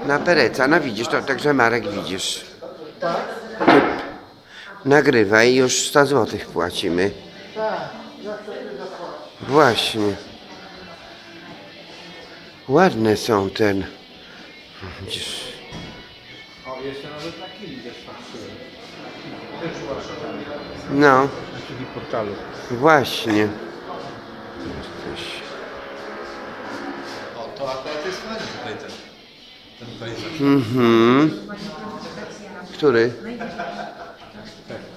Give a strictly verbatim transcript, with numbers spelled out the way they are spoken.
Na Pereca, no widzisz, to także Marek widzisz. Ty nagrywaj, już sto złotych płacimy. Właśnie. Ładne są ten. Widzisz. O, jeszcze nawet na kili też patrzyłem. No, Na kili portalu. właśnie. O, to akurat jest fajny tutaj ten. Ten pejzaż. Mhm. Który?